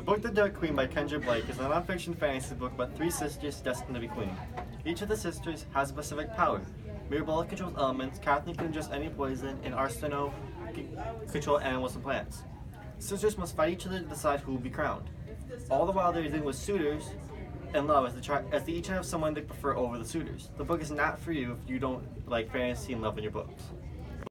book The Dark Queen by Kendare Blake is a non-fiction fantasy book about three sisters destined to be queen. Each of the sisters has a specific power. Mirabella controls elements, Kathleen can ingest any poison, and Arsinoe can control animals and plants. Sisters must fight each other to decide who will be crowned. All the while they're dealing with suitors and love as they each have someone they prefer over the suitors. The book is not for you if you don't like fantasy and love in your books.